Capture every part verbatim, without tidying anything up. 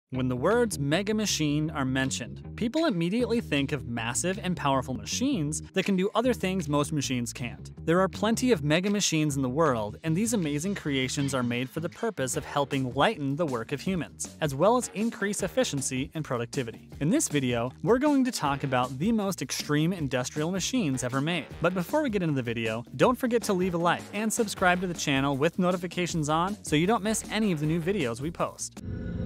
When the words mega machine are mentioned, people immediately think of massive and powerful machines that can do other things most machines can't. There are plenty of mega machines in the world, and these amazing creations are made for the purpose of helping lighten the work of humans, as well as increase efficiency and productivity. In this video, we're going to talk about the most extreme industrial machines ever made. But before we get into the video, don't forget to leave a like and subscribe to the channel with notifications on so you don't miss any of the new videos we post.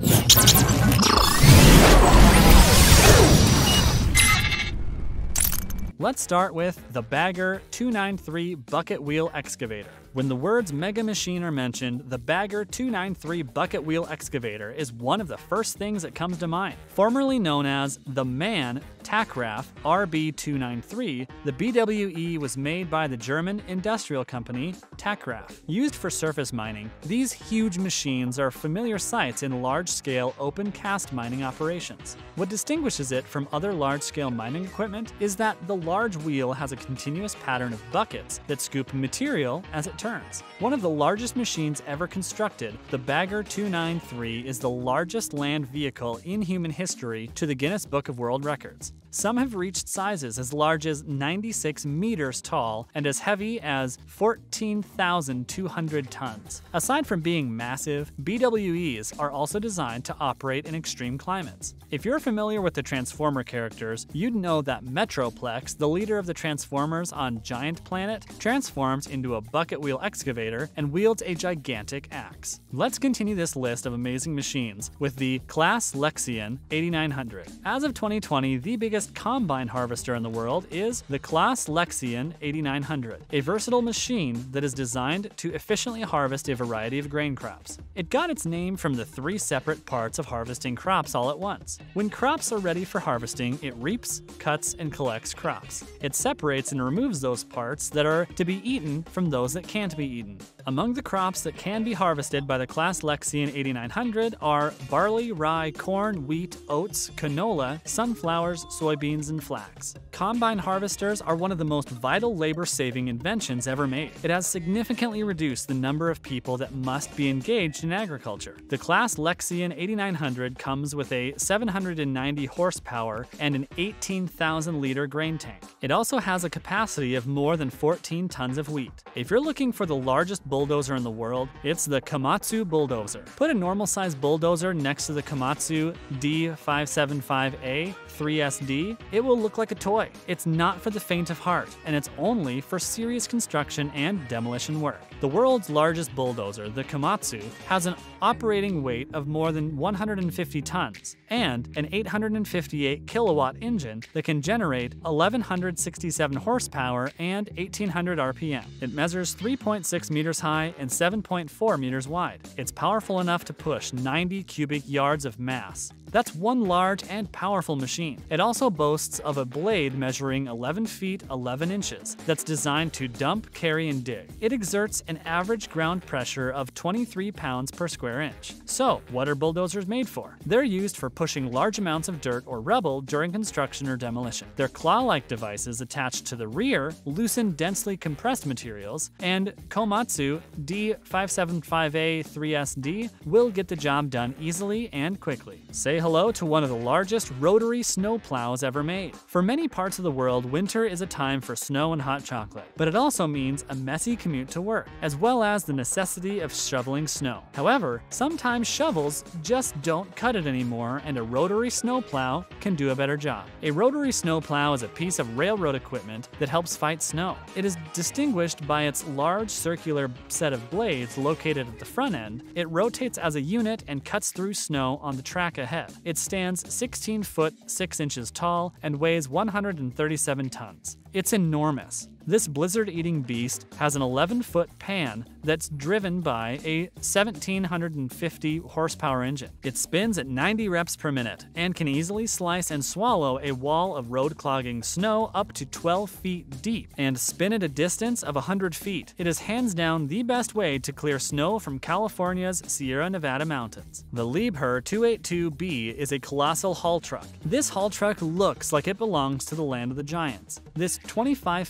Let's start with the Bagger two ninety-three Bucket Wheel Excavator. When the words mega machine are mentioned, the Bagger two ninety-three Bucket Wheel Excavator is one of the first things that comes to mind. Formerly known as the MAN Tackraff R B two ninety-three, the B W E was made by the German industrial company Tackraff. Used for surface mining, these huge machines are familiar sights in large-scale open cast mining operations. What distinguishes it from other large-scale mining equipment is that the large wheel has a continuous pattern of buckets that scoop material as it turns. One of the largest machines ever constructed, the Bagger two ninety-three is the largest land vehicle in human history to the Guinness Book of World Records. Some have reached sizes as large as ninety-six meters tall and as heavy as fourteen thousand two hundred tons. Aside from being massive, B W Es are also designed to operate in extreme climates. If you're familiar with the Transformer characters, you'd know that Metroplex, the leader of the Transformers on Giant Planet, transforms into a bucket wheel excavator and wields a gigantic axe. Let's continue this list of amazing machines with the Claas Lexion eighty-nine hundred. As of twenty twenty, the biggest combine harvester in the world is the Claas Lexion eighty-nine hundred, a versatile machine that is designed to efficiently harvest a variety of grain crops. It got its name from the three separate parts of harvesting crops all at once. When crops are ready for harvesting, it reaps, cuts, and collects crops. It separates and removes those parts that are to be eaten from those that can't be eaten. Among the crops that can be harvested by the Claas Lexion eighty-nine hundred are barley, rye, corn, wheat, oats, canola, sunflowers, soybeans, and flax. Combine harvesters are one of the most vital labor-saving inventions ever made. It has significantly reduced the number of people that must be engaged in agriculture. The Claas Lexion eighty-nine hundred comes with a seven hundred ninety horsepower and an eighteen thousand liter grain tank. It also has a capacity of more than fourteen tons of wheat. If you're looking for the largest bulldozer in the world, it's the Komatsu bulldozer. Put a normal-sized bulldozer next to the Komatsu D five seventy-five A three S D, it will look like a toy. It's not for the faint of heart, and it's only for serious construction and demolition work. The world's largest bulldozer, the Komatsu, has an operating weight of more than one hundred fifty tons and an eight hundred fifty-eight kilowatt engine that can generate eleven sixty-seven horsepower and eighteen hundred R P M. It measures three point six meters high and seven point four meters wide. It's powerful enough to push ninety cubic yards of mass. That's one large and powerful machine. It also boasts of a blade measuring eleven feet eleven inches that's designed to dump, carry, and dig. It exerts an average ground pressure of twenty-three pounds per square inch. So, what are bulldozers made for? They're used for pushing large amounts of dirt or rubble during construction or demolition. Their claw-like devices attached to the rear loosen densely compressed materials, and Komatsu D five seventy-five A three S D will get the job done easily and quickly. Say hello to one of the largest rotary snow plows ever made. For many parts of the world, winter is a time for snow and hot chocolate, but it also means a messy commute to work, as well as the necessity of shoveling snow. However, sometimes shovels just don't cut it anymore, and a rotary snow plow can do a better job. A rotary snow plow is a piece of railroad equipment that helps fight snow. It is distinguished by its large circular set of blades located at the front end. It rotates as a unit and cuts through snow on the track ahead. It stands sixteen foot six inches tall and weighs one hundred thirty-seven tons. It's enormous. This blizzard-eating beast has an eleven foot pan that's driven by a seventeen fifty horsepower engine. It spins at ninety reps per minute and can easily slice and swallow a wall of road-clogging snow up to twelve feet deep and spin at a distance of one hundred feet. It is hands down the best way to clear snow from California's Sierra Nevada mountains. The Liebherr two eighty-two B is a colossal haul truck. This haul truck looks like it belongs to the land of the giants. This twenty-five foot tall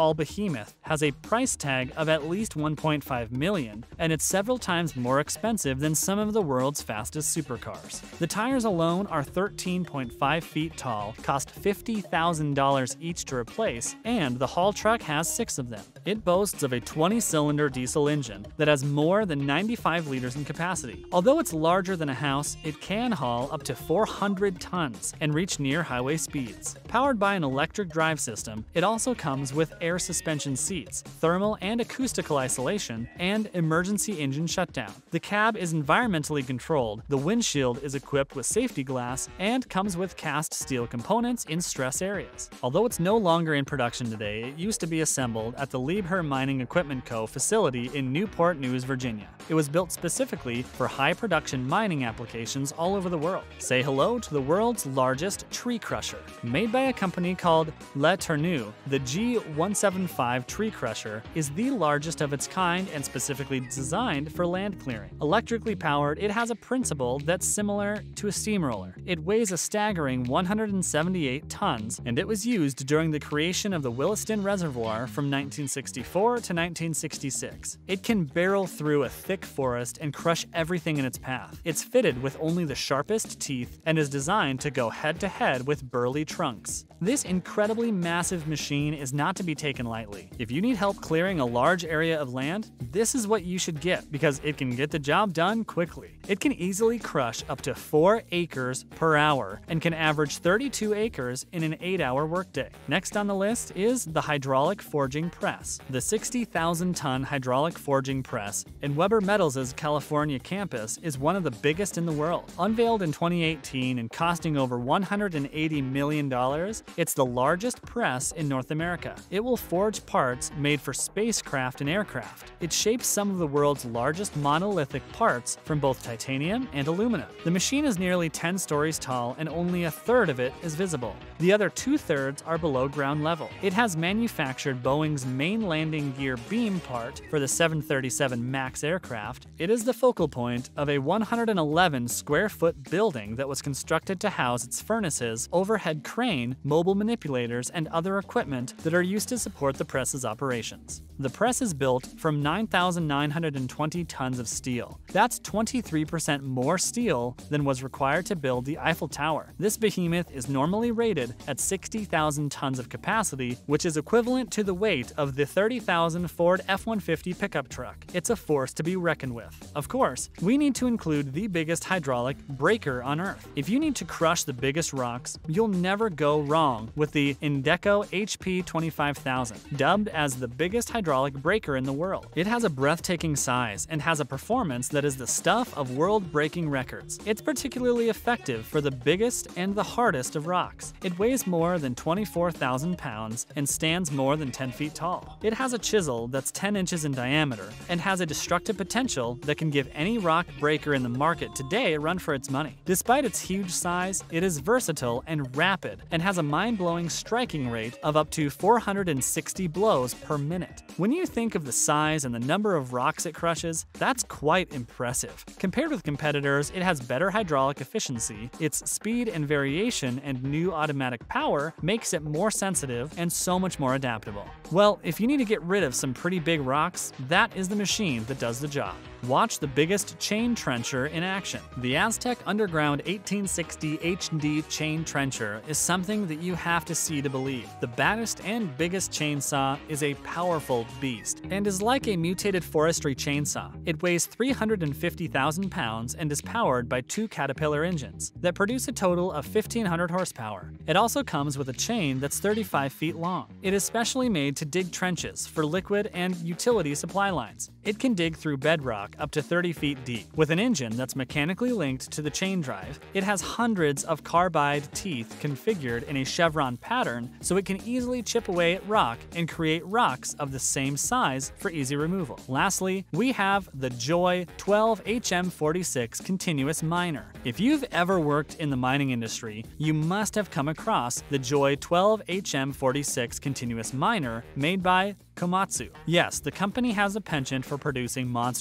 tall behemoth has a price tag of at least one point five million dollars, and it's several times more expensive than some of the world's fastest supercars. The tires alone are thirteen point five feet tall, cost fifty thousand dollars each to replace, and the haul truck has six of them. It boasts of a twenty cylinder diesel engine that has more than ninety-five liters in capacity. Although it's larger than a house, it can haul up to four hundred tons and reach near highway speeds. Powered by an electric drive system, it also comes with air suspension seats, thermal and acoustical isolation, and emergency engine shutdown. The cab is environmentally controlled, the windshield is equipped with safety glass, and comes with cast steel components in stress areas. Although it's no longer in production today, it used to be assembled at the Liebherr Mining Equipment Co. facility in Newport News, Virginia. It was built specifically for high-production mining applications all over the world. Say hello to the world's largest tree crusher. Made by a company called Le Tourneau, the G one seventy-five tree crusher is the largest of its kind and specifically designed for land clearing. Electrically powered, it has a principle that's similar to a steamroller. It weighs a staggering one hundred seventy-eight tons, and it was used during the creation of the Williston Reservoir from nineteen sixty-four to nineteen sixty-six. It can barrel through a thick forest and crush everything in its path. It's fitted with only the sharpest teeth and is designed to go head-to-head with burly trunks. This incredibly massive machine is not to be taken lightly. If you need help clearing a large area of land, this is what you should get because it can get the job done quickly. It can easily crush up to four acres per hour and can average thirty-two acres in an eight hour workday. Next on the list is the hydraulic forging press. The sixty thousand ton hydraulic forging press in Weber Metals' California campus is one of the biggest in the world. Unveiled in twenty eighteen and costing over one hundred eighty million dollars, it's the largest press in North America. It will forge parts made for spacecraft and aircraft. It shapes some of the world's largest monolithic parts from both titanium and aluminum. The machine is nearly ten stories tall and only a third of it is visible. The other two-thirds are below ground level. It has manufactured Boeing's main landing gear beam part for the seven thirty-seven MAX aircraft. It is the focal point of a one hundred eleven square foot building that was constructed to house its furnaces, overhead crane, mobile manipulators, and other equipment that are used to support the press's operations. The press is built from nine thousand nine hundred twenty tons of steel. That's twenty-three percent more steel than was required to build the Eiffel Tower. This behemoth is normally rated at sixty thousand tons of capacity, which is equivalent to the weight of the thirty thousand Ford F one fifty pickup truck. It's a force to be reckoned with. Of course, we need to include the biggest hydraulic breaker on Earth. If you need to crush the biggest rocks, you'll never go wrong with the Indeco H P twenty-five thousand, dubbed as the biggest hydraulic breaker in the world. It has a breathtaking size and has a performance that is the stuff of world-breaking records. It's particularly effective for the biggest and the hardest of rocks. It weighs more than twenty-four thousand pounds and stands more than ten feet tall. It has a chisel that's ten inches in diameter and has a destructive potential that can give any rock breaker in the market today a run for its money. Despite its huge size, it is versatile and rapid and has a mind-blowing striking rate of up to four hundred sixty blows per minute. When you think of the size and the number of rocks it crushes, that's quite impressive. Compared with competitors, it has better hydraulic efficiency, its speed and variation and new automatic power makes it more sensitive and so much more adaptable. Well, if you need to get rid of some pretty big rocks, that is the machine that does the job. Watch the biggest chain trencher in action. The Aztec Underground eighteen sixty H D chain trencher is something that you have to see to believe. The baddest and biggest chainsaw is a powerful beast and is like a mutated forestry chainsaw. It weighs three hundred fifty thousand pounds and is powered by two Caterpillar engines that produce a total of fifteen hundred horsepower. It also comes with a chain that's thirty-five feet long. It is specially made to dig trenches for liquid and utility supply lines. It can dig through bedrock up to thirty feet deep. With an engine that's mechanically linked to the chain drive, it has hundreds of carbide teeth configured in a chevron pattern so it can easily chip away at rock and create rocks of the same size for easy removal. Lastly, we have the Joy twelve H M forty-six Continuous Miner. If you've ever worked in the mining industry, you must have come across the Joy twelve H M forty-six Continuous Miner made by Komatsu. Yes, the company has a penchant for producing monstrous machines.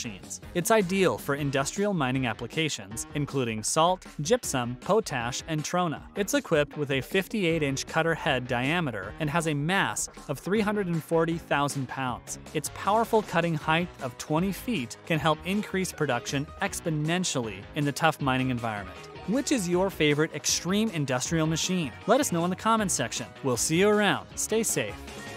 machines. It's ideal for industrial mining applications, including salt, gypsum, potash, and trona. It's equipped with a fifty-eight inch cutter head diameter and has a mass of three hundred forty thousand pounds. Its powerful cutting height of twenty feet can help increase production exponentially in the tough mining environment. Which is your favorite extreme industrial machine? Let us know in the comments section. We'll see you around. Stay safe.